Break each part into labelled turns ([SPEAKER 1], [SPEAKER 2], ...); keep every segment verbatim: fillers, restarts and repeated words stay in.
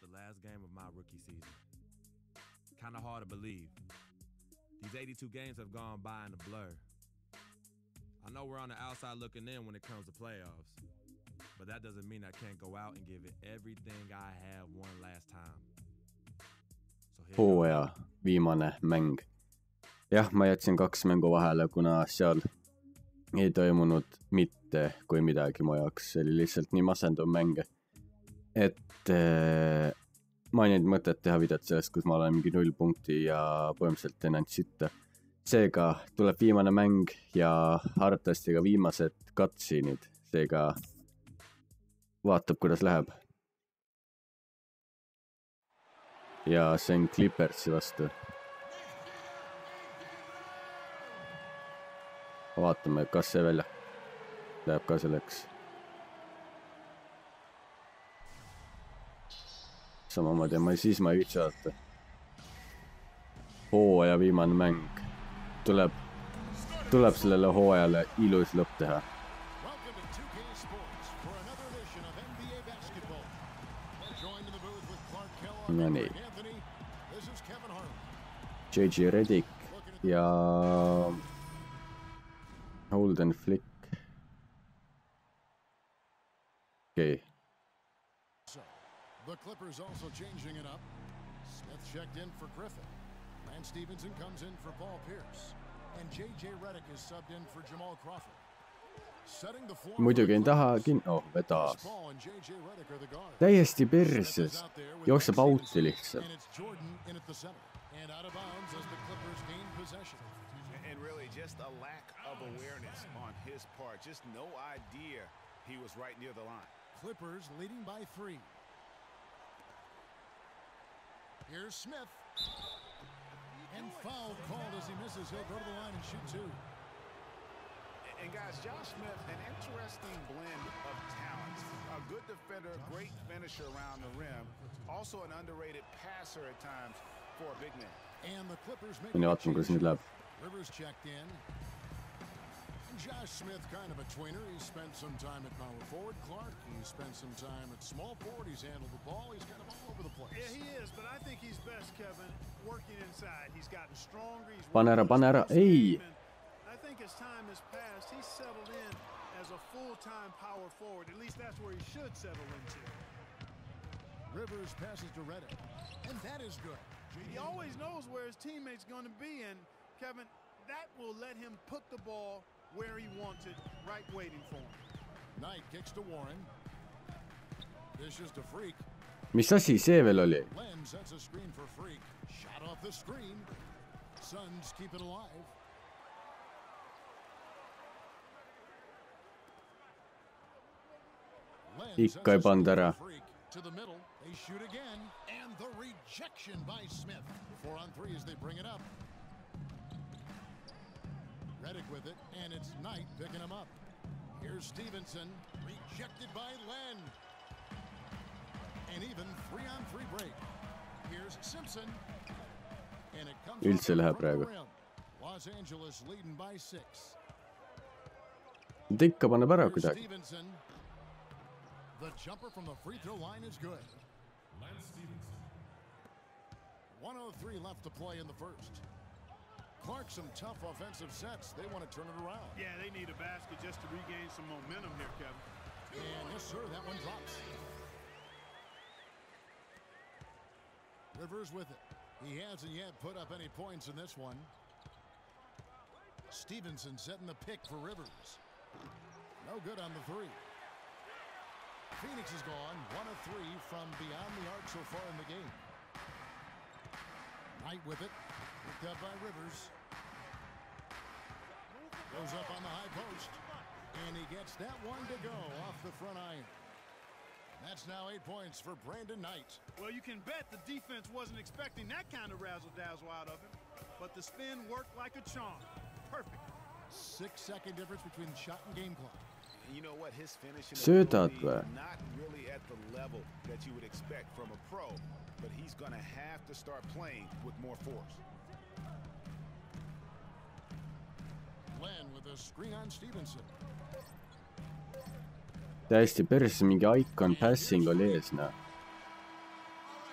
[SPEAKER 1] the last game of my rookie season. Kind of hard to believe. These eighty-two games have gone by in a blur. I know we're on the outside looking in when it comes to playoffs, but that doesn't mean I can't go out and give it everything I have one last time. So
[SPEAKER 2] hooaja viimane mäng. Jah, ma jätsin kaks mängu vahele, kuna seal ei toimunud mitte kui midagi mu jaoks. See oli lihtsalt nii masenduv mäng, et äh, ma ei näinud mõtet teha videot sellest, kus ma olen mingi null punkti ja põhimõtteliselt teen ainult sitta. Seega tuleb viimane mäng ja arvatavasti ka viimased cutscene'id. Seega vaatab, kuidas läheb. Ja see on Clippersi vastu. Vaatame, kas see välja läheb ka selleks. Samamoodi, ma siis ma ei viitsi vaadata. Hooaja viimane mäng. Tuleb, tuleb sellele hooajale ilus lõpp teha. No nii. J J Redick ja Holden Flick. Okay.
[SPEAKER 3] The Clippers also changing it up. Smith checked in for Griffin. Lance Stevenson comes in for Paul Pierce. And J J Redick is subbed in for Jamal Crawford.
[SPEAKER 2] Muidugi en taha kin... Oh, vedas. Täiesti perses. Jookseb auti lihtsalt.
[SPEAKER 4] And really just a lack of awareness on his part. Just no idea he was right near the line.
[SPEAKER 3] Clippers leading by three. Here's Smith. And foul called as he misses. He'll go to the line and shoot two.
[SPEAKER 4] And guys, Josh Smith, an interesting blend of talents. A good defender, great finisher around the rim. Also an underrated passer at times for a big man.
[SPEAKER 3] And the Clippers make Rivers checked in. Josh Smith, kind of a tweener. He spent some time at power forward. Clark, he spent some time at small forward. He's handled the ball. He's kind of all over the place.
[SPEAKER 5] Yeah, he is, but I think he's best, Kevin, working inside. He's gotten stronger. He's
[SPEAKER 2] Pane ära, pane ära. Ei!
[SPEAKER 5] I think as time has passed, he's settled in as a full-time power forward. At least that's where he should settle into.
[SPEAKER 3] Rivers passes to Redick, and that is good.
[SPEAKER 5] He always knows where his teammate's going to be, and Kevin, that will let him put the ball where he wants it, right waiting for him.
[SPEAKER 3] Knight kicks to Warren. Dishes to Freak.
[SPEAKER 2] Mis asi see veel oli?
[SPEAKER 3] Len sets a screen for Freak. Shot off the screen. Suns keep it alive.
[SPEAKER 2] Ikka ei pand ära.
[SPEAKER 3] To the middle, they shoot again, and the rejection by Smith. Four on three as they bring it up. Redick with it, and it's Knight picking him up. Here's Stevenson, rejected by Len. And even three on three break. Here's Simpson. And it comes
[SPEAKER 2] Üldse läheb praegu.
[SPEAKER 3] Los Angeles leading by six.
[SPEAKER 2] Ta ikka paneb ära kuidagi.
[SPEAKER 3] The jumper from the free throw line is good. Lance Stevenson. one oh three left to play in the first. Clark, some tough offensive sets. They want to turn it around.
[SPEAKER 5] Yeah, they need a basket just to regain some momentum here, Kevin.
[SPEAKER 3] And yes, sir, that one drops. Rivers with it. He hasn't yet put up any points in this one. Stevenson setting the pick for Rivers. No good on the three. Phoenix is gone, one of three from beyond the arc so far in the game. Knight with it, picked up by Rivers. Goes up on the high post, and he gets that one to go off the front iron. That's now eight points for Brandon Knight.
[SPEAKER 5] Well, you can bet the defense wasn't expecting that kind of razzle-dazzle out of him, but the spin worked like a charm. Perfect.
[SPEAKER 3] Six-second difference between shot and game clock.
[SPEAKER 4] You know what, his finishing
[SPEAKER 2] Söödad või?
[SPEAKER 4] Not really at the level that you would expect from a pro, but he's going to have to start playing with more force.
[SPEAKER 3] Len with a screen on Stevenson.
[SPEAKER 2] Täiesti perse mingi icon passing oli ees, näe.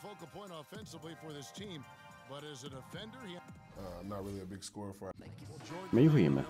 [SPEAKER 3] focal point offensively for this team, but as a defender, he...
[SPEAKER 6] Uh, not really a big scorer for.
[SPEAKER 2] Me juhime.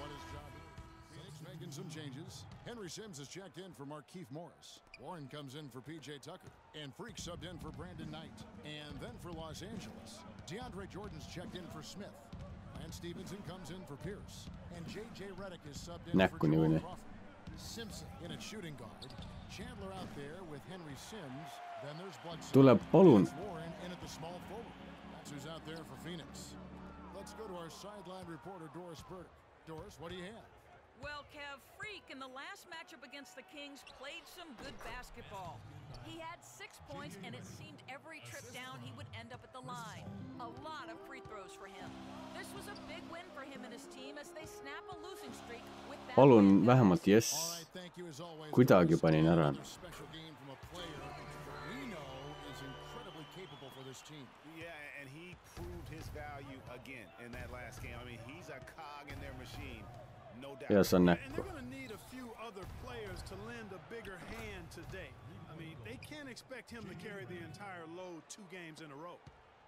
[SPEAKER 3] Phoenix making some changes. Henry Sims has checked in for Markieff Morris. Warren comes in for P J Tucker. And Freak subbed in for Brandon Knight. And then for Los Angeles, DeAndre Jordan's checked in for Smith. And Stevenson comes in for Pierce. And J J Redick is subbed in
[SPEAKER 2] Näkku
[SPEAKER 3] for Jamal
[SPEAKER 2] niikuinii.
[SPEAKER 3] Crawford. Simpson in at shooting guard. Chandler out there with Henry Sims. Then there's Bledsoe.
[SPEAKER 2] Tule palun.
[SPEAKER 3] Warren in at the small forward. That's who's out there for Phoenix. Let's go to our sideline reporter, Doris Burke. Doris, what do you have?
[SPEAKER 7] Well, Kev, Freak in the last matchup against the Kings played some good basketball. He had six points, and it seemed every trip down he would end up at the line. A lot of free throws for him. This was a big win for him and his team as they snap a losing streak with that.
[SPEAKER 2] Palun vähemalt
[SPEAKER 3] All
[SPEAKER 2] yes.
[SPEAKER 3] right, thank you as always.
[SPEAKER 2] Kuidagi
[SPEAKER 3] Doris.
[SPEAKER 2] panin ära.
[SPEAKER 3] Another special game from a player we know is incredibly capable for this team.
[SPEAKER 4] Yeah, and he proved his value again in that last game. I mean, he's a cog in their machine, no doubt.
[SPEAKER 2] Ja se on
[SPEAKER 5] And
[SPEAKER 2] näkku.
[SPEAKER 5] they're going to need a few other players to lend a bigger hand today. I mean, they can't expect him to carry the entire load two games in a row.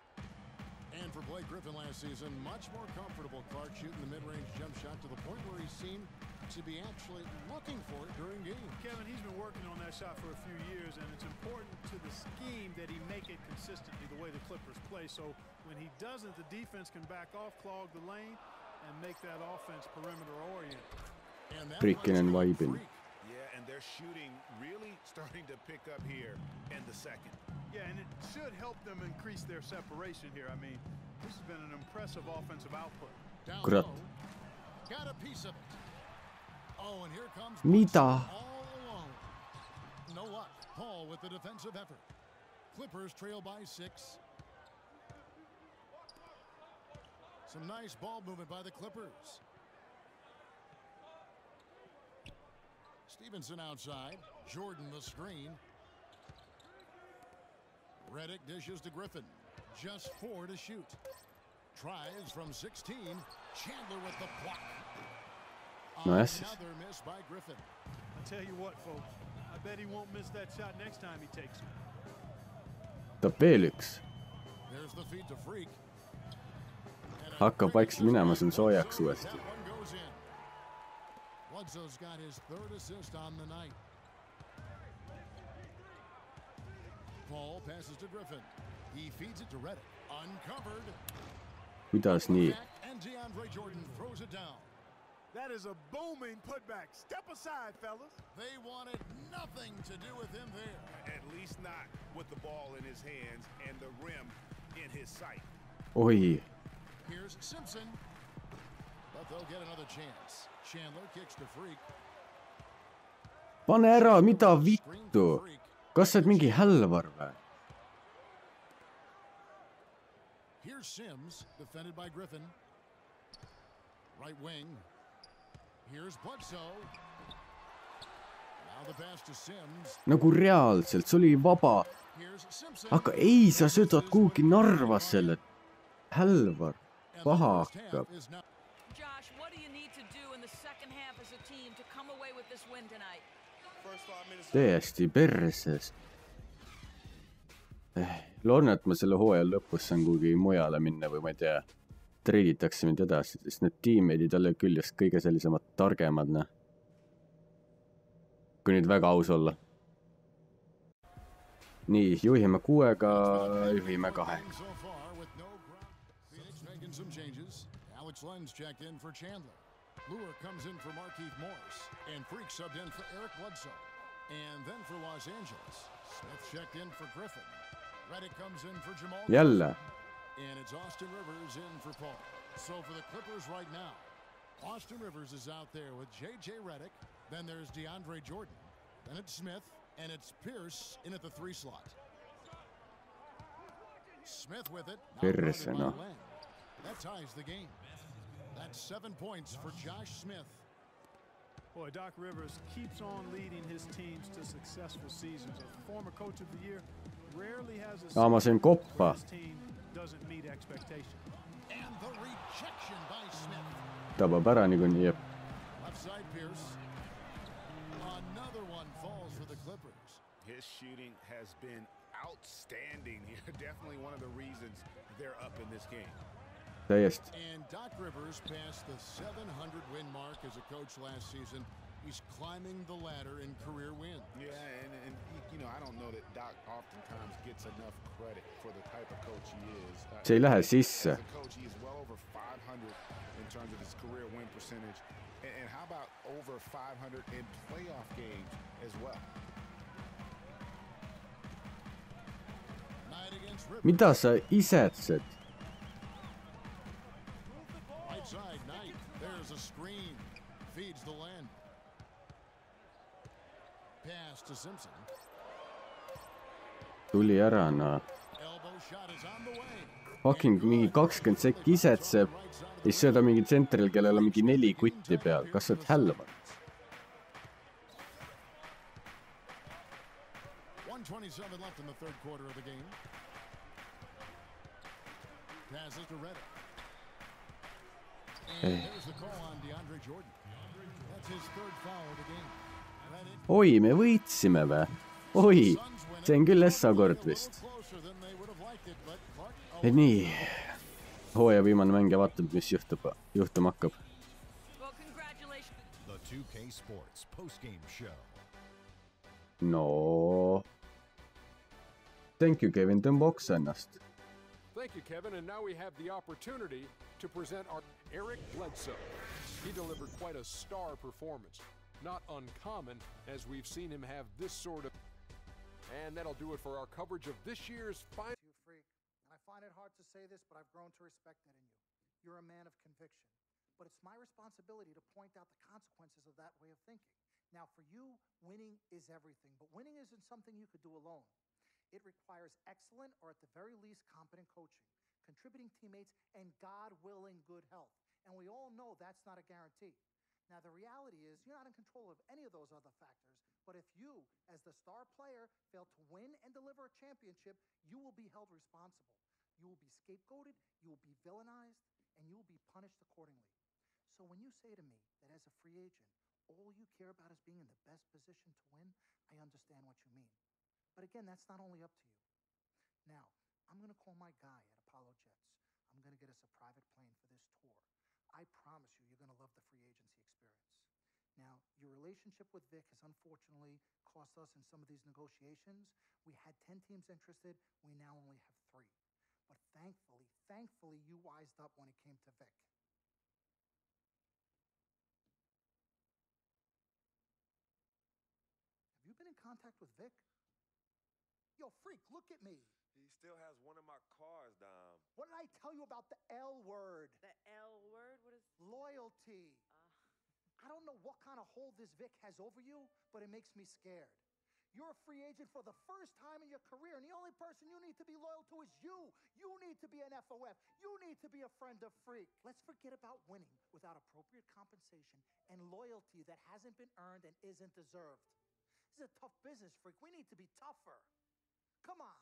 [SPEAKER 3] And for Blake Griffin last season, much more comfortable, Clark, shooting the mid-range jump shot to the point where he seemed to be actually looking for it during games.
[SPEAKER 5] Kevin, he's been working on that shot for a few years, and it's important to the scheme that he make it consistently the way the Clippers play. So when he doesn't, the defense can back off, clog the lane, and make that offense perimeter-oriented.
[SPEAKER 2] Prikkinen vaibin.
[SPEAKER 4] Yeah, and their shooting really starting to pick up here in the second.
[SPEAKER 5] Yeah, and it should help them increase their separation here. I mean, this has been an impressive offensive output.
[SPEAKER 3] Down
[SPEAKER 2] Kurat.
[SPEAKER 3] low. Got a piece of it. Oh, and here comes
[SPEAKER 2] Mida?
[SPEAKER 3] all alone. No luck. Paul with the defensive effort. Clippers trail by six. Some nice ball movement by the Clippers. Stevenson outside. Jordan the screen. Redick dishes to Griffin. Just four to shoot. Tries from sixteen. Chandler with the block.
[SPEAKER 2] No ässis.
[SPEAKER 3] Another miss by Griffin.
[SPEAKER 5] I tell you what, folks, I bet he won't miss that shot next time he takes it.
[SPEAKER 2] Tahab veel üks.
[SPEAKER 3] There's the feed to Freak.
[SPEAKER 2] Hakkab vaikselt minema siin soojaks uuesti.
[SPEAKER 3] That one goes in. Bledsoe's got his third assist on the night. Paul passes to Griffin. He feeds it to Redick. Uncovered.
[SPEAKER 2] Kuidas nii?
[SPEAKER 3] And DeAndre Jordan throws it down.
[SPEAKER 5] That is a booming putback. Step aside, fellas.
[SPEAKER 3] They wanted nothing to do with him there.
[SPEAKER 4] At least not with the ball in his hands and the rim in his sight.
[SPEAKER 2] Oi,
[SPEAKER 3] Here's Simpson. But they'll get another chance. Chandler kicks to Freak.
[SPEAKER 2] pane ära, mida
[SPEAKER 3] Screen
[SPEAKER 2] vittu?
[SPEAKER 3] for Freak.
[SPEAKER 2] Kas sa oled mingi hälvar või?
[SPEAKER 3] Here's Sims, defended by Griffin. Right wing. Here's Bledsoe. Now the pass to Sims.
[SPEAKER 2] Nagu reaalselt, see oli vaba.
[SPEAKER 3] Here's Simpson.
[SPEAKER 2] Aga ei, sa söödad kuhugi Narvas selle. Hälvar.
[SPEAKER 3] And the
[SPEAKER 2] Paha
[SPEAKER 3] first half
[SPEAKER 2] hakkab.
[SPEAKER 3] is now-
[SPEAKER 7] Josh, what do you need to do in the second half as a team to come away with this win tonight?
[SPEAKER 2] Täiesti perses. Eh, loodan, et ma selle hooaja lõpus saan kuhugi mujale minna või ma ei tea. Treiditakse mind edasi, sest need tiimmeidid jälle küljest kõige sellisemad targemad, noh. Kui nüüd väga aus olla. Nii, juhime kuuega, juhime kahega.
[SPEAKER 3] So far with no ground. Phoenix making some changes. Alex Lenz checked in for Chandler. Lure comes in for Markieff Morris. And Freak subbed in for Eric Bledsoe. And then for Los Angeles, Smith checked in for Griffin. Redick comes in for Jamal.
[SPEAKER 2] Jälle.
[SPEAKER 3] And it's Austin Rivers in for Paul. So for the Clippers right now, Austin Rivers is out there with J J Redick. Then there's DeAndre Jordan. Then it's Smith. And it's Pierce in at the three slot. Smith with it. Now
[SPEAKER 2] Perse,
[SPEAKER 3] guarded by
[SPEAKER 2] noh.
[SPEAKER 3] Len. That ties the game. That's seven points for Josh Smith.
[SPEAKER 5] Boy, Doc Rivers keeps on leading his teams to successful seasons. A former coach of the year rarely has a
[SPEAKER 2] Aa, ma
[SPEAKER 5] season
[SPEAKER 2] sain koppa.
[SPEAKER 5] where his team doesn't meet expectations.
[SPEAKER 3] And the rejection by Smith.
[SPEAKER 2] Tabab ära niikuinii, jep.
[SPEAKER 3] Left side Pierce. Another one falls for the Clippers.
[SPEAKER 4] His shooting has been outstanding here. Definitely one of the reasons they're up in this game.
[SPEAKER 2] täiesti.
[SPEAKER 3] And Doc Rivers passed the seven hundred win mark as a coach last season. He's climbing the ladder in career wins.
[SPEAKER 4] Yeah, and, and you know, I don't know that Doc oftentimes gets enough credit for the type of coach he is. Uh,
[SPEAKER 2] see ei lähe sisse.
[SPEAKER 4] As a coach, he is well over five hundred in terms of his career win percentage. And, and how about over five hundred in playoff games as well?
[SPEAKER 3] Knight against Rivers.
[SPEAKER 2] mida sa isetsed?
[SPEAKER 3] Right side, Knight. There's a screen. Feeds the land. Pass to Simpson.
[SPEAKER 2] tuli ära noh.
[SPEAKER 3] Elbow shot is on the way.
[SPEAKER 2] Fucking mingi kakskümmend sekki isetseb ja siis sööda mingi tsentril, kellel on mingi neli kutti peal. Kas sa oled hälmad?
[SPEAKER 3] one twenty-seven left in the third quarter of the game. Passes to Reddick. And there's the call on DeAndre Jordan. That's his third foul of the game. That it-
[SPEAKER 2] oi, me võitsime vä? Oi, see on küll Essa kord vist.
[SPEAKER 3] Closer than they would have liked it, but Clark
[SPEAKER 2] Ja nii, hooaja viimane mäng ja vaatame, mis juhtub, juhtuma hakkab.
[SPEAKER 7] Well, congratulations.
[SPEAKER 8] The two K Sports postgame show.
[SPEAKER 2] No. Thank you, Kevin, tõmba oksa ennast.
[SPEAKER 9] Thank you, Kevin. And now we have the opportunity to present our Eric Bledsoe. He delivered quite a star performance. Not uncommon, as we've seen him have this sort of... And that'll do it for our coverage of this year's final...
[SPEAKER 10] You freak. And I find it hard to say this, but I've grown to respect that in you. You're a man of conviction. But it's my responsibility to point out the consequences of that way of thinking. Now, for you, winning is everything. But winning isn't something you could do alone. It requires excellent, or at the very least, competent coaching, contributing teammates, and God-willing good health. And we all know that's not a guarantee. Now, the reality is you're not in control of any of those other factors, but if you, as the star player, fail to win and deliver a championship, you will be held responsible. You will be scapegoated, you will be villainized, and you will be punished accordingly. So when you say to me that as a free agent, all you care about is being in the best position to win, I understand what you mean. But again, that's not only up to you. Now, I'm going to call my guy at Apollo Jets. I'm going to get us a private plane for this tour. I promise you, you're going to love the free agency experience. Now, your relationship with Vic has unfortunately cost us in some of these negotiations. We had ten teams interested. We now only have three. But thankfully, thankfully, you wised up when it came to Vic. Have you been in contact with Vic? Yo, freak, look at me.
[SPEAKER 1] He still has one of my cars, Dom.
[SPEAKER 10] What did I tell you about the L word?
[SPEAKER 11] The L word? What is...
[SPEAKER 10] Loyalty.
[SPEAKER 11] Uh,
[SPEAKER 10] I don't know what kind of hold this Vic has over you, but it makes me scared. You're a free agent for the first time in your career, and the only person you need to be loyal to is you. You need to be an F O F. You need to be a friend of Freak. Let's forget about winning without appropriate compensation and loyalty that hasn't been earned and isn't deserved. This is a tough business, Freak. We need to be tougher. Come on.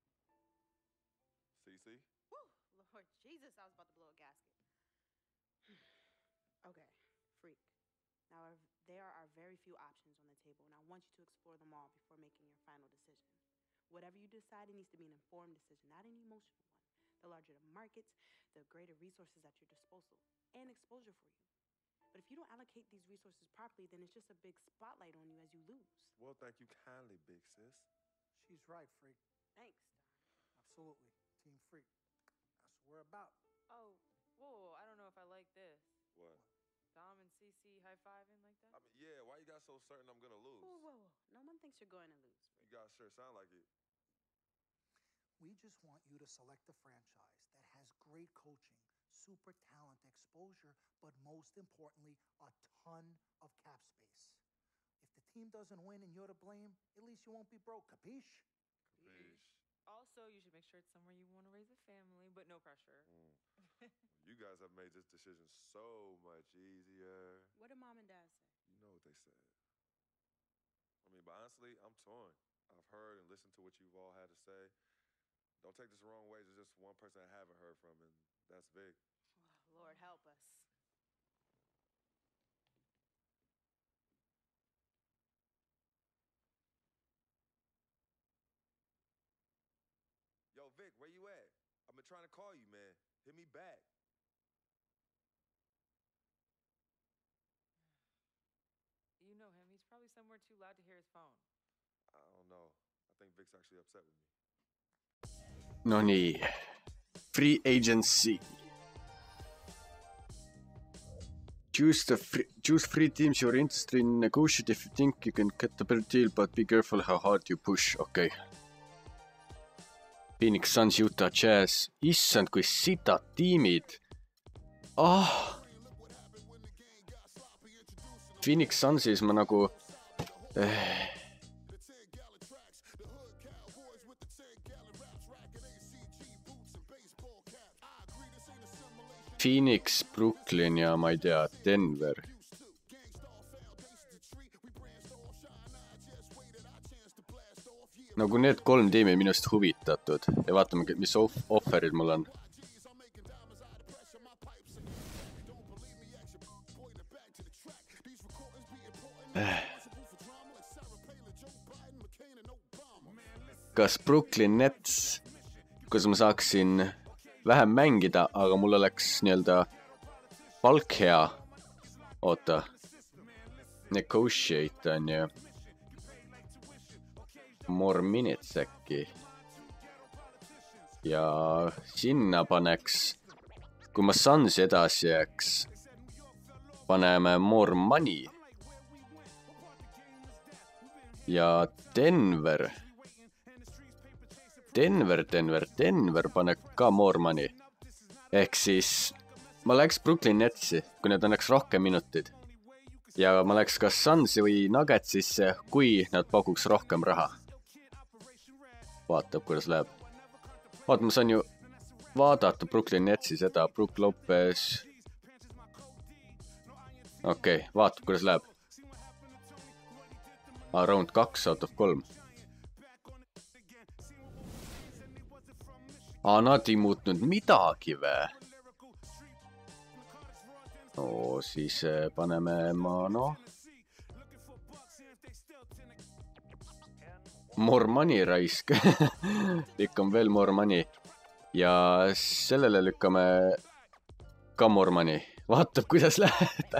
[SPEAKER 1] C C?
[SPEAKER 11] whew, Lord Jesus, I was about to blow a gasket. Okay, Freak. Now, our- there are very few options on the table, and I want you to explore them all before making your final decision. Whatever you decide, it needs to be an informed decision, not an emotional one. The larger the markets, the greater resources at your disposal and exposure for you. But if you don't allocate these resources properly, then it's just a big spotlight on you as you lose.
[SPEAKER 1] Well, thank you kindly, big sis.
[SPEAKER 10] She's right, Freak.
[SPEAKER 11] Thanks, Don.
[SPEAKER 10] Absolutely. Team Freak. That's what we're about.
[SPEAKER 12] Oh, whoa, I don't know if I like this.
[SPEAKER 1] What?
[SPEAKER 12] Dom and C C high-fiving like that?
[SPEAKER 1] I mean, yeah, why you got so certain I'm gonna lose?
[SPEAKER 11] Whoa, whoa, whoa. No one thinks you're going to lose.
[SPEAKER 1] You guys sure sound like it.
[SPEAKER 10] We just want you to select a franchise that has great coaching, super talent, exposure, but most importantly, a ton of cap space. If the team doesn't win and you're to blame, at least you won't be broke. Capiche?
[SPEAKER 1] Capiche.
[SPEAKER 12] Also, you should make sure it's somewhere you want to raise a family, but no pressure.
[SPEAKER 1] Mm. You guys have made this decision so much easier.
[SPEAKER 11] What did mom and dad say?
[SPEAKER 1] You know what they said. I mean, but honestly, I'm torn. I've heard and listened to what you've all had to say. Don't take this the wrong way. There's just one person I haven't heard from, and that's Vic.
[SPEAKER 11] Lord help us.
[SPEAKER 13] Vic, where you at? I've been trying to call you, man. Hit me back.
[SPEAKER 12] You know him. He's probably somewhere too loud to hear his phone.
[SPEAKER 13] I don't know. I think Vic's actually upset with me.
[SPEAKER 2] No nii. Free agency. Choose the free, choose free teams you're interested in. Negotiate if you think you can get the better deal, but be careful how hard you push. Okei. Okay. Phoenix Suns, Utah Jazz. Issand, kui sitad tiimid. Ah. Phoenix Sunsis ma nagu... Eh. Phoenix, Brooklyn ja ma ei tea, Denver. Nagu need kolm tiimi minust huvitatud ja vaatame, mis off offerid mul on. Kas Brooklyn Nets, kus ma saaksin vähem mängida, aga mul oleks nii-öelda palk hea. Oota. Negotiate on ju. More minutes äkki. Ja sinna paneks, kui ma Sunsi edasi jääks, paneme more money. Ja Denver. Denver, Denver, Denver paneb ka more money. Ehk siis ma läks Brooklyn Netsi, kui need annaks rohkem minutid. Ja ma läks kas Sunsi või Nuggetsisse, kui nad pakuks rohkem raha. Vaatab, kuidas läheb. Vaat, ma saan ju vaadata Brooklyn Netsi seda. Brook Lopez. Okei, okay, vaatab, kuidas läheb. Ah, round kaks out of kolm. Aa, nad ei muutnud midagi vä? No, siis paneme ma, noh. More money raisk. Lükkame veel more money. Ja sellele lükkame ka more money. Vaatab, kuidas läheb.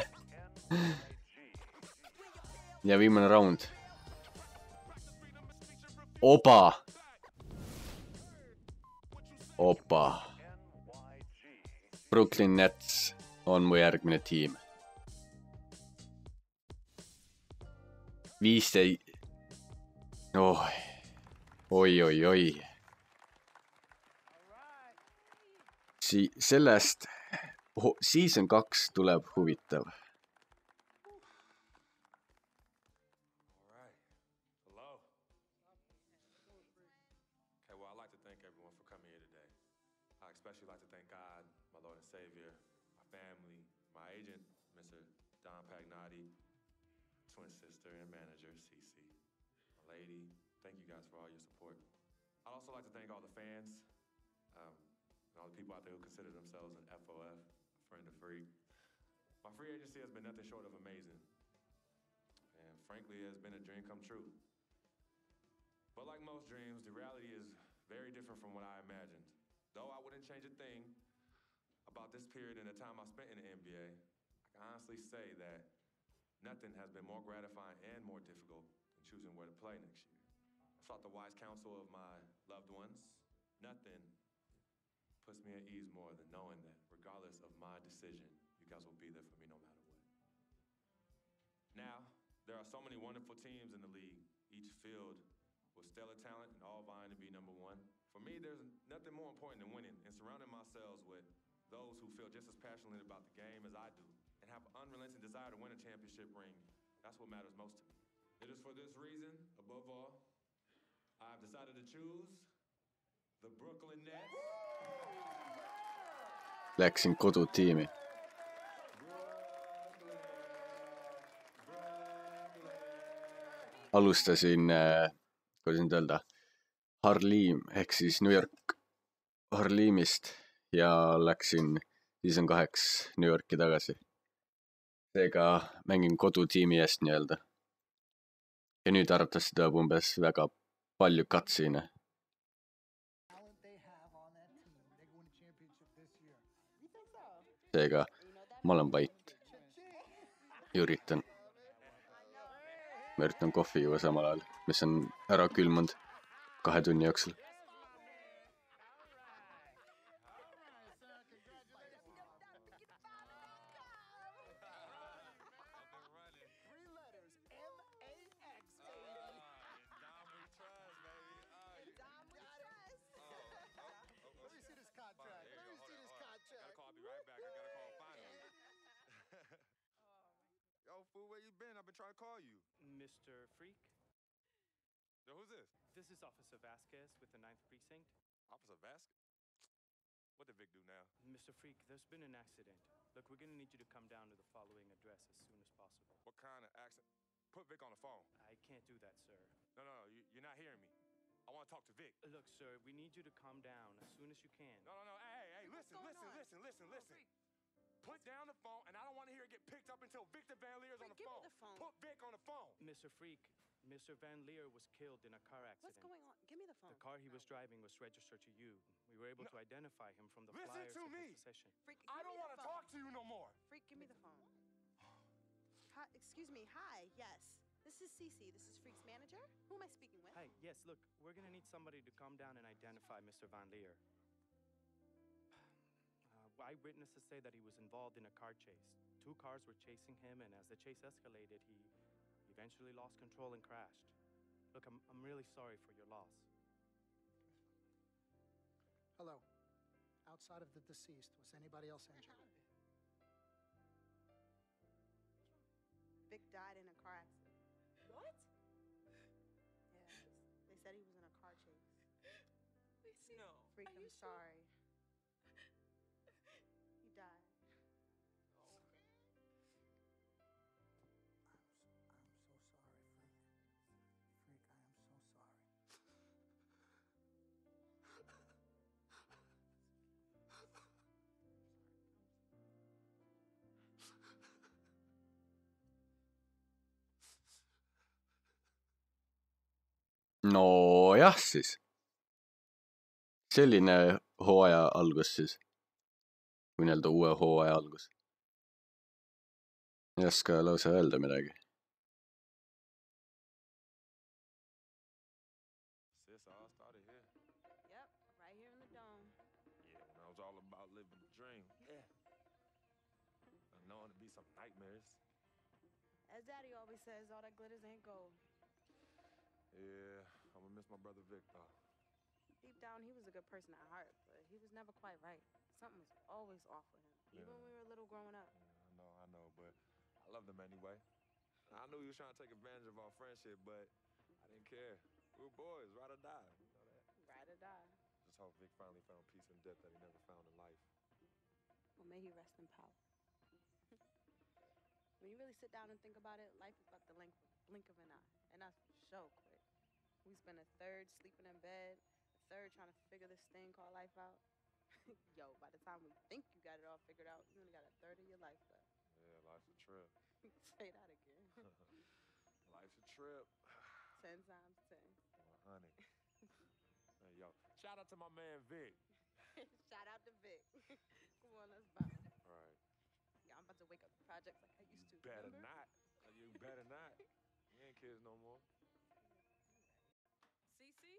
[SPEAKER 2] Ja viimane round. Opa! Opa. Brooklyn Nets on mu järgmine tiim. Viiste... Oh. Oi, oi, oi. Si sellest oh, season kaks tuleb huvitav.
[SPEAKER 1] Especially like to thank God, my Lord and Savior, my family, my agent, Mister Don Pagnotti, twin sister and manager, Cece, my lady. Thank you guys for all your support. I'd also like to thank all the fans, um, and all the people out there who consider themselves an F O F, a friend of free. My free agency has been nothing short of amazing. And frankly, it has been a dream come true. But like most dreams, the reality is very different from what I imagined. Though I wouldn't change a thing about this period and the time I spent in the N B A, I can honestly say that nothing has been more gratifying and more difficult than choosing where to play next year. I sought the wise counsel of my loved ones. Nothing puts me at ease more than knowing that regardless of my decision, you guys will be there for me no matter what. Now, there are so many wonderful teams in the league, each filled with stellar talent and all vying to be number one. For me, there's nothing more important than winning and surrounding myself with those who feel just as passionate about the game as I do and have an unrelenting desire to win a championship ring. That's what matters most to me. It is for this reason, above all, I've decided to choose the Brooklyn Nets.
[SPEAKER 2] Läksin kodutiimi. Alustasin, kuidas nüüd öelda, Harlem, ehk siis New York Harlemist ja läksin season kaheks New Yorki tagasi. Seega mängin kodutiimi eest nii-öelda. Ja nüüd arvatavasti tuleb umbes väga palju katsiine. seega ma olen vait ja üritan. ma üritan kohvi juua samal ajal, mis on ära külmunud kahe tunni jooksul.
[SPEAKER 13] Fool, where you been? I've been trying to call you.
[SPEAKER 14] Mister Freak?
[SPEAKER 13] Yo, who's this?
[SPEAKER 14] This is Officer Vasquez with the ninth Precinct.
[SPEAKER 13] Officer Vasquez? What did Vic do now?
[SPEAKER 14] Mister Freak, there's been an accident. Look, we're gonna need you to come down to the following address as soon as possible.
[SPEAKER 13] What kind of accident? Put Vic on the phone.
[SPEAKER 14] I can't do that, sir.
[SPEAKER 13] No, no, no, you, you're not hearing me. I want to talk to Vic.
[SPEAKER 14] Look, sir, we need you to calm down as soon as you can.
[SPEAKER 13] No, no, no, hey, hey, listen, listen, listen, listen, listen. Put down the phone, and I don't want to hear it get picked up until Victor Van Leer is on the
[SPEAKER 11] give
[SPEAKER 13] phone.
[SPEAKER 11] me the phone.
[SPEAKER 13] Put Vic on the phone.
[SPEAKER 14] Mister Freak, Mister Van Leer was killed in a car accident.
[SPEAKER 11] What's going on? Give me the phone.
[SPEAKER 14] The car he was driving was registered to you. We were able
[SPEAKER 13] No.
[SPEAKER 14] to identify him from the
[SPEAKER 13] Listen
[SPEAKER 14] flyers
[SPEAKER 13] to
[SPEAKER 14] in
[SPEAKER 13] me.
[SPEAKER 14] his possession.
[SPEAKER 11] Freak,
[SPEAKER 13] I
[SPEAKER 11] give
[SPEAKER 13] don't
[SPEAKER 11] me
[SPEAKER 13] want
[SPEAKER 11] the
[SPEAKER 13] to
[SPEAKER 11] phone.
[SPEAKER 13] talk to you no more.
[SPEAKER 11] Freak, give me the phone. Hi, excuse me. Hi. Yes. This is Cece. This is Freak's manager. Who am I speaking with?
[SPEAKER 14] Hi, yes, look, we're gonna need somebody to come down and identify Mister Van Leer. Uh, eyewitnesses say that he was involved in a car chase. Two cars were chasing him, and as the chase escalated, he eventually lost control and crashed. Look, I'm, I'm really sorry for your loss.
[SPEAKER 10] Hello. Outside of the deceased, was anybody else injured?
[SPEAKER 11] Vic died in a car accident.
[SPEAKER 12] What?
[SPEAKER 11] Yeah, they said he was in a car chase.
[SPEAKER 12] No.
[SPEAKER 11] Freak,
[SPEAKER 12] Are
[SPEAKER 11] I'm
[SPEAKER 12] you sure?
[SPEAKER 11] sorry. He died.
[SPEAKER 2] Nojah siis. Selline hooaja algus siis. Või nii-öelda uue hooaja algus. Ei oska lausa öelda midagi.
[SPEAKER 13] Sis, all started here.
[SPEAKER 11] Yep, right here in the dome.
[SPEAKER 13] Yeah, when I was all about living the dream. Yeah. And knowing to be some nightmares.
[SPEAKER 11] As Daddy always says, all that glitters ain't gold.
[SPEAKER 13] Yeah, I'm gonna miss my brother Vic, though.
[SPEAKER 11] Deep down, he was a good person at heart, but he was never quite right. Something was always off with him, even
[SPEAKER 13] Yeah.
[SPEAKER 11] when we were little growing up.
[SPEAKER 13] I know, I know, but I loved him anyway. I knew he was trying to take advantage of our friendship, but I didn't care. We were boys, ride or die. You know that.
[SPEAKER 11] Ride or die.
[SPEAKER 13] Just hope Vic finally found peace and depth that he never found in life.
[SPEAKER 11] Well, may he rest in power. When you really sit down and think about it, life is about the length of a blink of an eye, and that's so quick. We spend a third sleeping in bed, a third trying to figure this thing called life out. Yo, by the time we think you got it all figured out, you only got a third of your life left.
[SPEAKER 13] Yeah, life's a trip.
[SPEAKER 11] Say that again.
[SPEAKER 13] Life's a trip.
[SPEAKER 11] Ten times ten.
[SPEAKER 13] Well, honey. Hey, yo, shout out to my man Vic.
[SPEAKER 11] Shout out to Vic. Come on, let's bounce.
[SPEAKER 13] All right.
[SPEAKER 11] Yeah, I'm about to wake up the projects like I used to.
[SPEAKER 13] Better
[SPEAKER 11] remember?
[SPEAKER 13] not. You better not. We ain't kids no more.
[SPEAKER 12] Cece?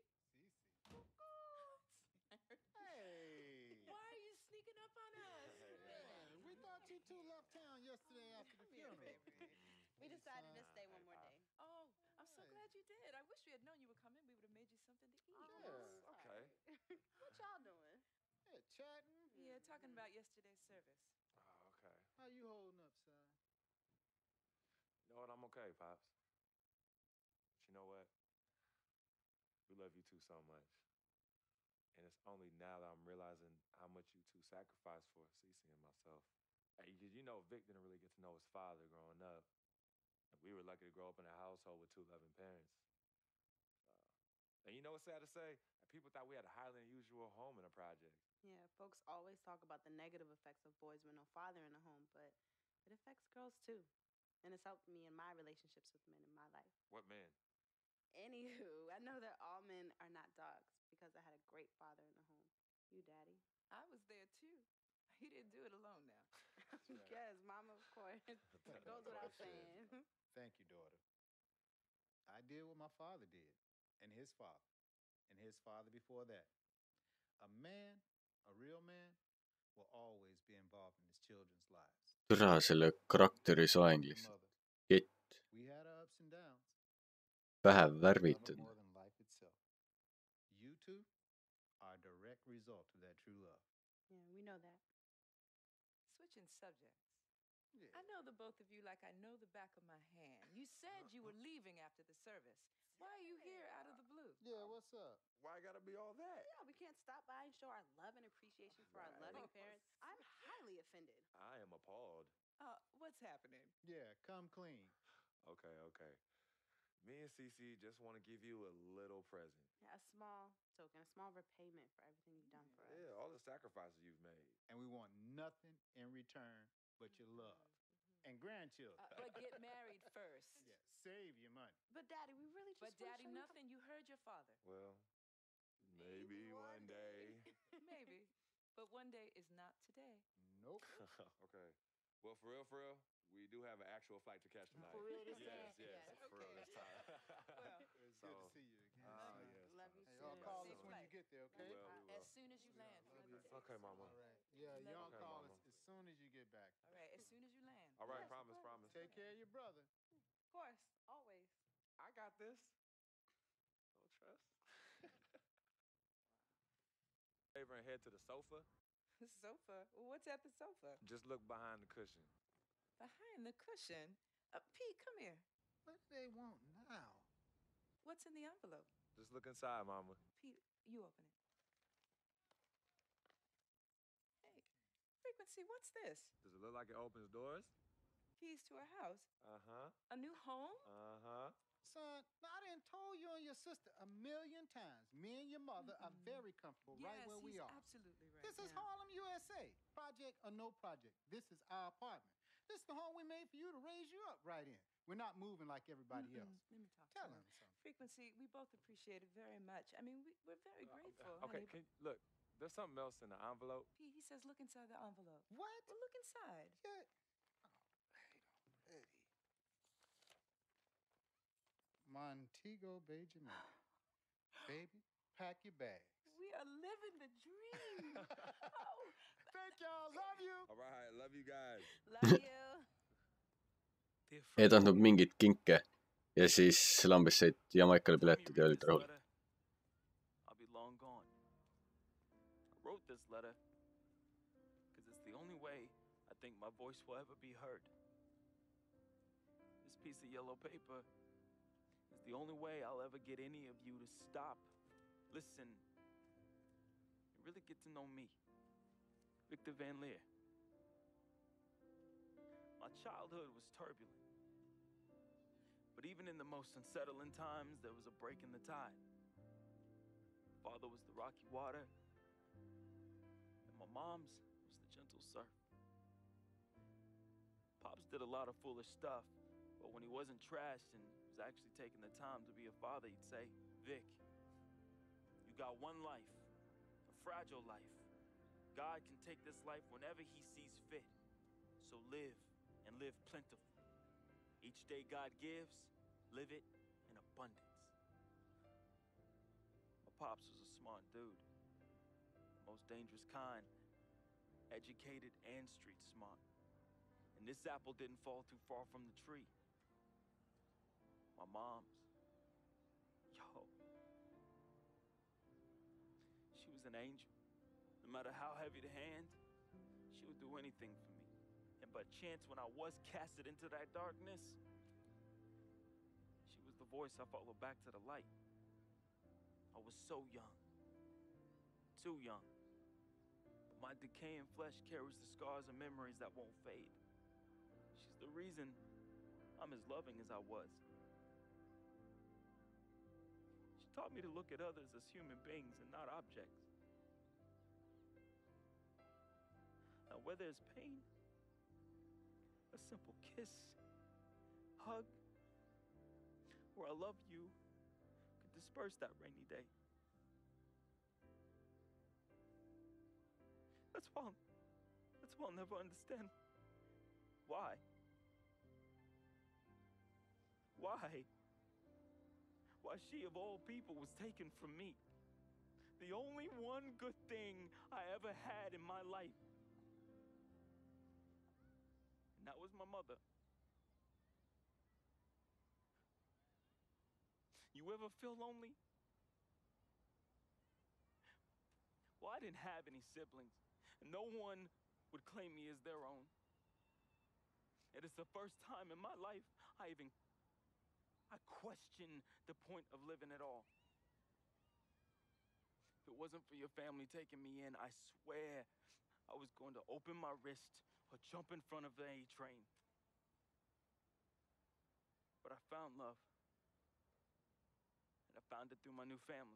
[SPEAKER 15] Hey!
[SPEAKER 12] Why are you sneaking up on us?
[SPEAKER 15] Man, we thought you two left town yesterday after the funeral.
[SPEAKER 11] We decided to stay one more day.
[SPEAKER 12] Oh, I'm so glad you did. I wish we had known you were coming. We would have made you something to eat.
[SPEAKER 15] Yeah.
[SPEAKER 13] Okay.
[SPEAKER 11] What y'all doing?
[SPEAKER 15] Yeah, chatting.
[SPEAKER 12] Yeah, talking about yesterday's service.
[SPEAKER 13] Oh, okay.
[SPEAKER 15] How you holding up, son?
[SPEAKER 13] You know what? I'm okay, Pops. But you know what? We love you two so much. And it's only now that I'm realizing how much you two sacrificed for Cece and myself. Hey, you, you know, Vic didn't really get to know his father growing up. And we were lucky to grow up in a household with two loving parents. Uh, and you know what's sad to say? People thought we had a highly unusual home in a project.
[SPEAKER 11] Yeah, folks always talk about the negative effects of boys with no father in the home, but it affects girls too. And it's helped me in my relationships with men in my life.
[SPEAKER 13] What man?
[SPEAKER 11] Anywho, I know that all men are not dogs because I had a great father in the home. You, Daddy.
[SPEAKER 12] I was there too. He didn't do it alone now.
[SPEAKER 11] Yes, Mama, of course. It goes without saying.
[SPEAKER 16] Thank you, daughter. I did what my father did, and his father, and his father before that. A man, a real man, will always be involved in his children's lives.
[SPEAKER 2] türa selle karakteri soeng lihtsalt. Kett.
[SPEAKER 16] We had our ups and downs.
[SPEAKER 2] Vähe
[SPEAKER 16] Love
[SPEAKER 2] värvitud.
[SPEAKER 16] more than life itself. You two are a direct result of that true love.
[SPEAKER 11] Yeah, we know that.
[SPEAKER 12] Switching subjects. I know the both of you like I know the back of my hand. You said you were leaving after the service. Why are you here out of the blue?
[SPEAKER 16] Yeah, what's up?
[SPEAKER 13] Why gotta be all that?
[SPEAKER 11] Yeah, we can't stop by and show our love and appreciation for our
[SPEAKER 13] Right.
[SPEAKER 11] loving parents. I'm highly offended.
[SPEAKER 13] I am appalled.
[SPEAKER 12] Uh, what's happening?
[SPEAKER 16] Yeah, come clean.
[SPEAKER 13] Okay, okay. Me and Cece just want to give you a little present.
[SPEAKER 11] Yeah, a small token, a small repayment for everything you've done for us.
[SPEAKER 13] Yeah, all the sacrifices you've made.
[SPEAKER 16] And we want nothing in return but your love. And grandchildren.
[SPEAKER 12] Uh, but get married first.
[SPEAKER 16] Yeah, save your money.
[SPEAKER 11] But Daddy, we really just
[SPEAKER 12] But
[SPEAKER 11] wanna
[SPEAKER 12] Daddy,
[SPEAKER 11] show you
[SPEAKER 12] nothing. You heard your father.
[SPEAKER 13] Well, maybe one day.
[SPEAKER 12] Maybe. But one day is not today.
[SPEAKER 16] Nope.
[SPEAKER 13] Okay. Well, for real, for real, we do have an actual flight to catch tonight.
[SPEAKER 11] For real this
[SPEAKER 13] yes,
[SPEAKER 11] time?
[SPEAKER 13] yes,
[SPEAKER 11] Yes.
[SPEAKER 13] for real this time.
[SPEAKER 16] Well, it's
[SPEAKER 13] So,
[SPEAKER 16] good to see you again.
[SPEAKER 13] Ah,
[SPEAKER 16] son.
[SPEAKER 13] yes.
[SPEAKER 11] Love you
[SPEAKER 16] Hey,
[SPEAKER 11] too.
[SPEAKER 16] y'all call
[SPEAKER 12] Safe
[SPEAKER 16] us when you
[SPEAKER 12] flight.
[SPEAKER 16] get there, okay?
[SPEAKER 13] We will, we will.
[SPEAKER 12] As soon as you land.
[SPEAKER 16] Love you.
[SPEAKER 13] Okay, mama.
[SPEAKER 16] All right. Yeah,
[SPEAKER 12] Love
[SPEAKER 16] y'all
[SPEAKER 13] you.
[SPEAKER 16] call
[SPEAKER 13] Okay,
[SPEAKER 16] us
[SPEAKER 13] mama.
[SPEAKER 16] as soon as you get back.
[SPEAKER 12] All right, as soon as you land.
[SPEAKER 13] All right,
[SPEAKER 12] Yes,
[SPEAKER 13] promise,
[SPEAKER 12] of course.
[SPEAKER 13] promise.
[SPEAKER 16] Take care of your brother.
[SPEAKER 12] Of course, always.
[SPEAKER 13] I got this. Don't trust. Favor and head to the sofa.
[SPEAKER 12] The sofa? Well, what's at the sofa?
[SPEAKER 13] Just look behind the cushion.
[SPEAKER 12] Behind the cushion? Uh, Pete, come here.
[SPEAKER 16] What do they want now?
[SPEAKER 12] What's in the envelope?
[SPEAKER 13] Just look inside, mama.
[SPEAKER 12] Pete, you open it. Hey, Frequency, what's this?
[SPEAKER 13] Does it look like it opens doors?
[SPEAKER 12] Keys to a house?
[SPEAKER 13] Uh-huh.
[SPEAKER 12] A new home?
[SPEAKER 13] Uh-huh.
[SPEAKER 16] Son, now I done told you and your sister a million times. Me and your mother are very comfortable right
[SPEAKER 12] Yes,
[SPEAKER 16] where we
[SPEAKER 12] he's
[SPEAKER 16] are.
[SPEAKER 12] absolutely right.
[SPEAKER 16] This is
[SPEAKER 12] yeah.
[SPEAKER 16] Harlem, U S A. Project or no project. This is our apartment. This is the home we made for you to raise you up right in. We're not moving like everybody
[SPEAKER 12] Mm-mm.
[SPEAKER 16] else.
[SPEAKER 12] Let me talk
[SPEAKER 16] Tell
[SPEAKER 12] to
[SPEAKER 16] him
[SPEAKER 12] him.
[SPEAKER 16] something.
[SPEAKER 12] Frequency, we both appreciate it very much. I mean, we, we're very grateful.
[SPEAKER 13] Okay,
[SPEAKER 12] honey,
[SPEAKER 13] can look, there's something else in the envelope.
[SPEAKER 12] but- Pete, he says look inside the envelope.
[SPEAKER 16] What?
[SPEAKER 12] Well, look inside.
[SPEAKER 16] Yeah. Oh, Eddie. Montego Bay, Jamaica. Baby, pack your bags.
[SPEAKER 12] We are living the dream. Oh,
[SPEAKER 16] Thank y'all. Love you.
[SPEAKER 13] All right, love you guys.
[SPEAKER 12] love you.
[SPEAKER 2] Ei tahtnud mingit kinke. Ja siis lambis said Jamaikale piletid ja olid rahul.
[SPEAKER 17] I'll be long gone. I wrote this letter because it's the only way I think my voice will ever be heard. This piece of yellow paper is the only way I'll ever get any of you to stop, listen, and really get to know me, Victor Van Leer. My childhood was turbulent. But even in the most unsettling times, there was a break in the tide. Father was the rocky water, and my mom's was the gentle surf. Pops did a lot of foolish stuff, but when he wasn't trashed and was actually taking the time to be a father, he'd say, Vic, you got one life, a fragile life. God can take this life whenever he sees fit. So live, and live plentiful. Each day God gives, live it in abundance. My pops was a smart dude. Most dangerous kind. Educated and street smart. And this apple didn't fall too far from the tree. My mom's. Yo. She was an angel. No matter how heavy the hand, she would do anything for me. And by chance, when I was casted into that darkness, she was the voice I followed back to the light. I was so young, too young. But my decaying flesh carries the scars and memories that won't fade. She's the reason I'm as loving as I was. She taught me to look at others as human beings and not objects. Now, where there's pain, a simple kiss, hug, or I love you could disperse that rainy day. That's why I'm, I'll never understand why. Why? Why she of all people was taken from me. The only one good thing I ever had in my life. And that was my mother. You ever feel lonely? Well, I didn't have any siblings. No one would claim me as their own. It is the first time in my life I even I question the point of living at all. If it wasn't for your family taking me in, I swear I was going to open my wrist or jump in front of the A train. But I found love. And I found it through my new family.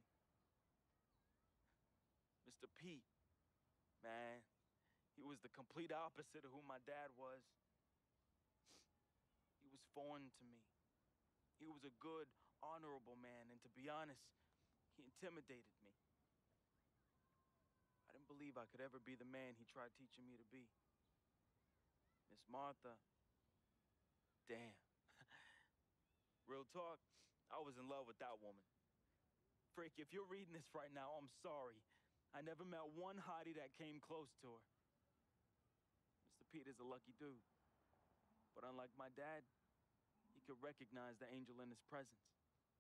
[SPEAKER 17] Mister Pete, man, he was the complete opposite of who my dad was. He was foreign to me. He was a good, honorable man, and to be honest, he intimidated me. I didn't believe I could ever be the man he tried teaching me to be. Miss Martha, damn. Real talk, I was in love with that woman. Frick, if you're reading this right now, I'm sorry. I never met one hottie that came close to her. Mister Pete is a lucky dude. But unlike my dad, he could recognize the angel in his presence.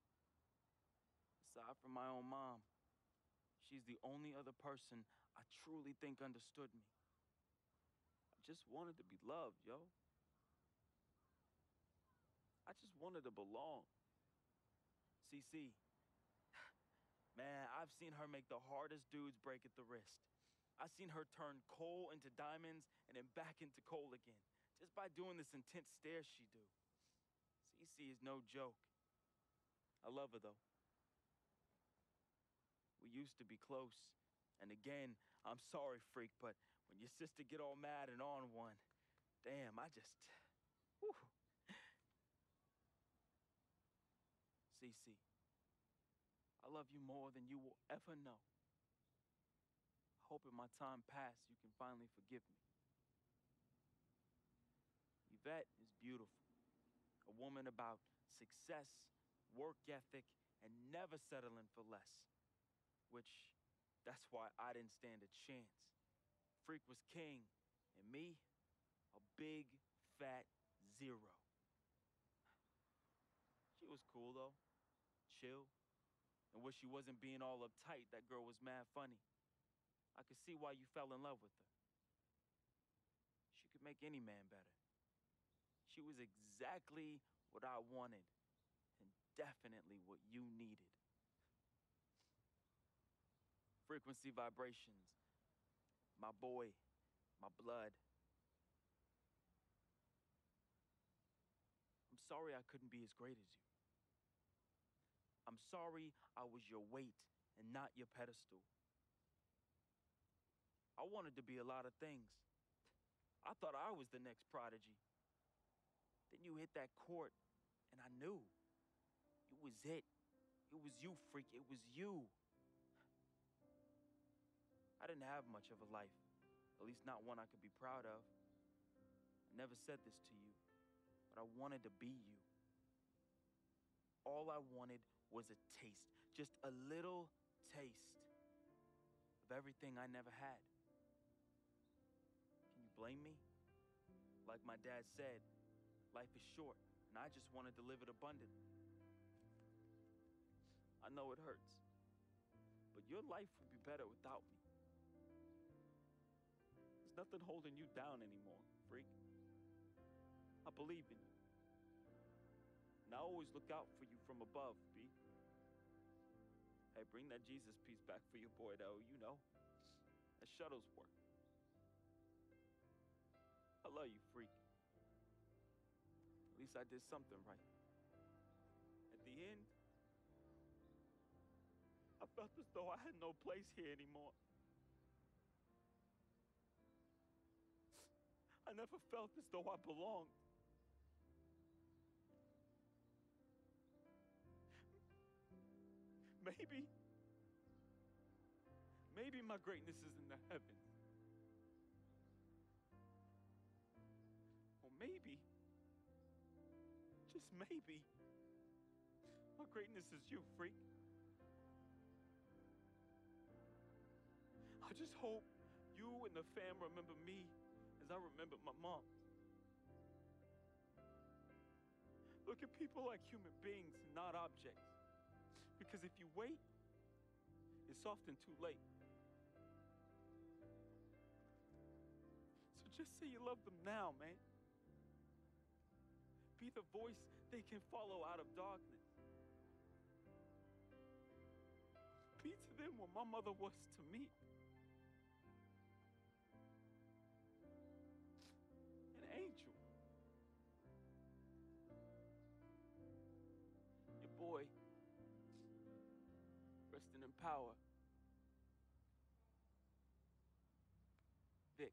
[SPEAKER 17] Aside from my own mom, she's the only other person I truly think understood me. I just wanted to be loved, yo. I just wanted to belong. C C, man, I've seen her make the hardest dudes break at the wrist. I've seen her turn coal into diamonds and then back into coal again, just by doing this intense stare she do. C C is no joke. I love her, though. We used to be close. And again, I'm sorry, freak, but when your sister get all mad and on one, damn, I just, whew. C C, I love you more than you will ever know. I hope in my time past you can finally forgive me. Yvette is beautiful. A woman about success, work ethic, and never settling for less. Which, that's why I didn't stand a chance. Freak was king, and me, a big, fat zero. She was cool, though. Chill. And when she wasn't being all uptight, that girl was mad funny. I could see why you fell in love with her. She could make any man better. She was exactly what I wanted, and definitely what you needed. Frequency vibrations, my boy, my blood. I'm sorry I couldn't be as great as you. I'm sorry I was your weight and not your pedestal. I wanted to be a lot of things. I thought I was the next prodigy. Then you hit that court, and I knew. It was it. It was you, freak. It was you. I didn't have much of a life, at least not one I could be proud of. I never said this to you, but I wanted to be you. All I wanted was a taste, just a little taste of everything I never had. Can you blame me? Like my dad said, life is short, and I just wanted to live it abundantly. I know it hurts, but your life would be better without me. There's nothing holding you down anymore, freak. I believe in you. And I always look out for you from above, B. Hey, bring that Jesus piece back for your boy, though, you know. That Shuttlesworth. I love you, freak. At least I did something right. At the end, I felt as though I had no place here anymore. I never felt as though I belonged. Maybe, maybe my greatness is in the heavens. maybe, just maybe, my greatness is you, freak. I just hope you and the fam remember me as I remember my mom. Look at people like human beings, not objects. Because if you wait, it's often too late. So just say you love them now, man. Be the voice they can follow out of darkness. Be to them what my mother was to me. An angel. Your boy, resting in power. Vic.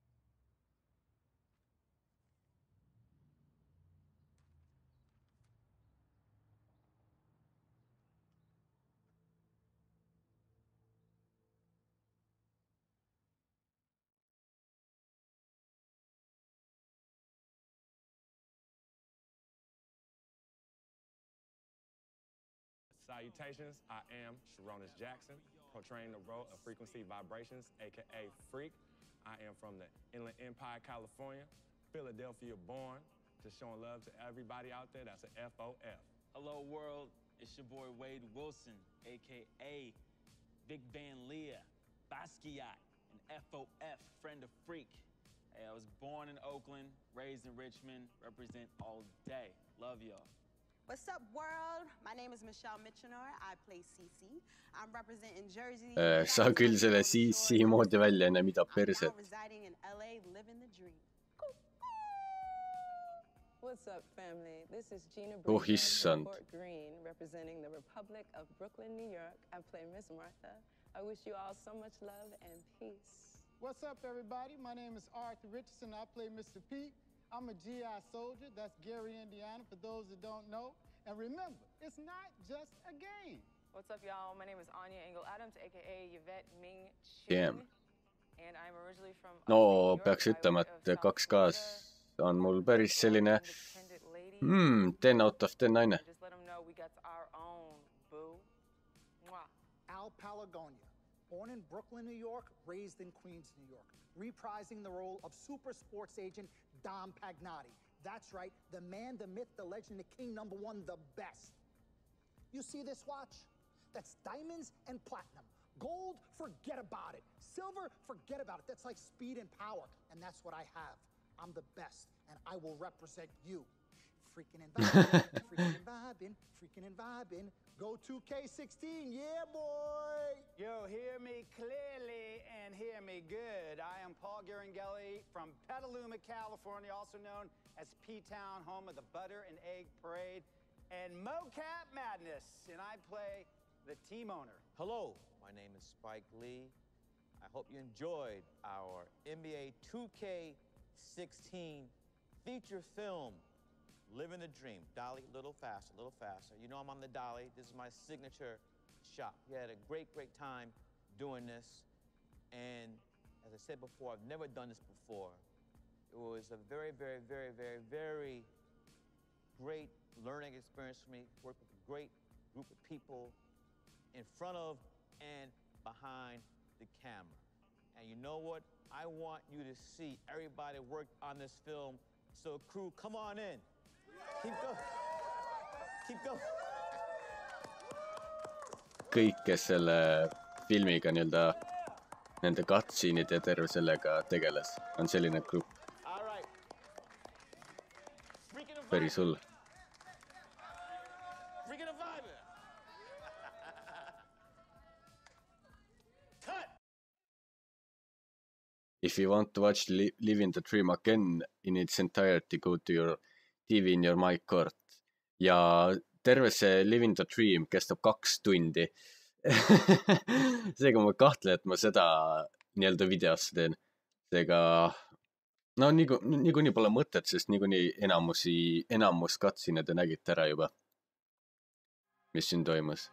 [SPEAKER 13] Salutations, I am Sharonis Jackson, portraying the role of Frequency Vibrations, aka Freak. I am from the Inland Empire, California, Philadelphia born, just showing love to everybody out there. That's an F O F.
[SPEAKER 18] Hello world, it's your boy Wade Wilson, aka Vic Van Leer, Basquiat, and F O F, friend of Freak. Hey, I was born in Oakland, raised in Richmond, represent all day. Love y'all.
[SPEAKER 11] What's up, world? My name is Michelle Mitchenor. I play Cece. I'm representing Jersey.
[SPEAKER 2] Uh, sa küll selle Cece moodi välja enne mida perset.
[SPEAKER 11] I'm residing in L A, living the dream.
[SPEAKER 19] What's up, family? This is Gina
[SPEAKER 2] Oh,
[SPEAKER 19] Brady
[SPEAKER 2] issand.
[SPEAKER 19] Fort Greene, representing the Republic of Brooklyn, New York. I play Miss Martha. I wish you all so much love and peace.
[SPEAKER 15] What's up, everybody? My name is Arthur Richardson. I play Mister Pete. I'm a G I soldier. That's Gary, Indiana, for those that don't know. And remember, it's not just a game.
[SPEAKER 20] What's up, y'all? My name is Anya Engel Adams, aka Yvette Ming Ching.
[SPEAKER 2] Damn.
[SPEAKER 20] And I'm originally from
[SPEAKER 2] No peaks ütlema, et kaks kaas on mul päris selline hmm, ten out of ten naine.
[SPEAKER 20] Just let them know we got our own, boo. Mwah.
[SPEAKER 10] Al Palagonia, born in Brooklyn, New York, raised in Queens, New York, reprising the role of super sports agent Dom Pagnotti. That's right, the man, the myth, the legend, the king, number one, the best. You see this watch? That's diamonds and platinum. Gold, forget about it. Silver, forget about it. That's like speed and power, and that's what I have. I'm the best, and I will represent you. Freaking and vibing, freaking and vibing, freaking and vibing. Go two K sixteen, yeah, boy!
[SPEAKER 16] Yo, hear me clearly and hear me good. I am Paul Garangelli from Petaluma, California, also known as P-Town, home of the Butter and Egg Parade and Mocap Madness, and I play the team owner.
[SPEAKER 21] Hello, my name is Spike Lee. I hope you enjoyed our N B A two K sixteen feature film, Living the Dream. Dolly, a little faster, a little faster. You know I'm on the dolly. This is my signature shot. We had a great, great time doing this. And as I said before, I've never done this before. It was a very, very, very, very, very great learning experience for me. Worked with a great group of people in front of and behind the camera. And you know what? I want you to see everybody work on this film. So crew, come on in. Keep going. Keep going.
[SPEAKER 2] Kõik, kes selle filmiga nii-öelda nende cutscene'ide ja terve sellega tegeles, on selline grupp. Päris hull. If you want to watch Li- Living the Dream again in its entirety, go to your T V in your mic court. Ja terve see Living the Dream kestab kaks tundi. Seega ma kahtlen, et ma seda nii-öelda videosse teen. Seega, no niiku, niikuinii pole mõtet, sest niikuinii enamusi, enamus cutscene te nägite ära juba. Mis siin toimus.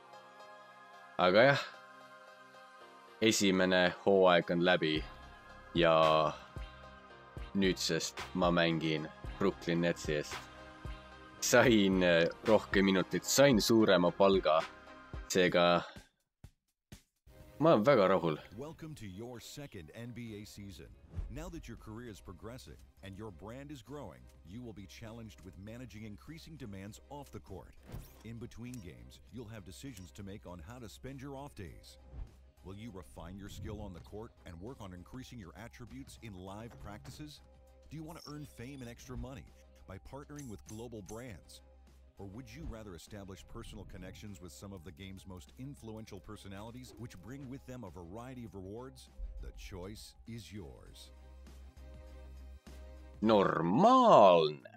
[SPEAKER 2] Aga jah. Esimene hooaeg on läbi ja nüüdsest ma mängin Brooklyn Netsi eest. Sain rohkem minutit, sain suurema palga, seega ma olen väga rahul.
[SPEAKER 8] Welcome to your second N B A season. Now that your career is progressing and your brand is growing, you will be challenged with managing increasing demands off the court. In between games, you'll have decisions to make on how to spend your off days. Will you refine your skill on the court and work on increasing your attributes in live practices? Do you want to earn fame and extra money by partnering with global brands? Or would you rather establish personal connections with some of the game's most influential personalities, which bring with them a variety of rewards? The choice is yours.
[SPEAKER 2] Normaalne.